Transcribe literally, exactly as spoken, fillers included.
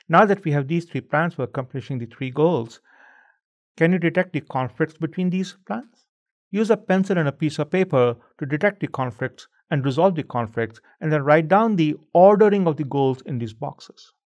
Now that we have these three plans for accomplishing the three goals, can you detect the conflicts between these plans? Use a pencil and a piece of paper to detect the conflicts and resolve the conflicts, and then write down the ordering of the goals in these boxes.